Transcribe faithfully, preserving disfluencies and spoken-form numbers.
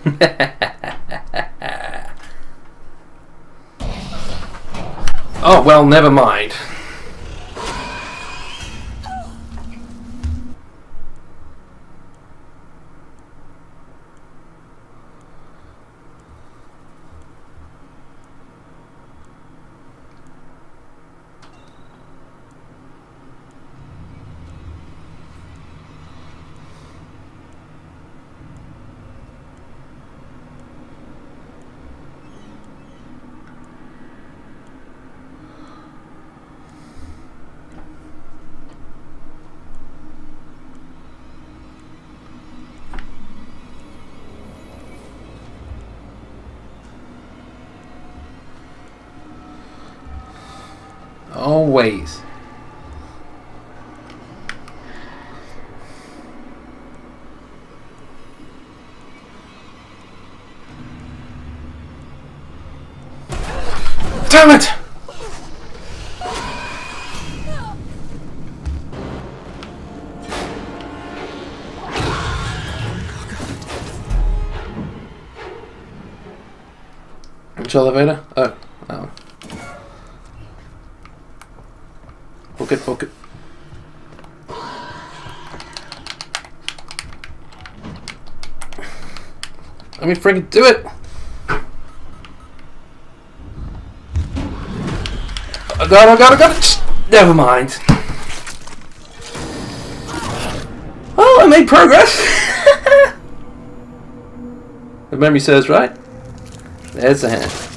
Oh, well, never mind. Always. Damn it! Which elevator? Oh, oh. Book it, book it. Let me freaking do it! I got it, I got it, I got it! Never mind. Oh, I made progress! If memory serves right, there's the hand.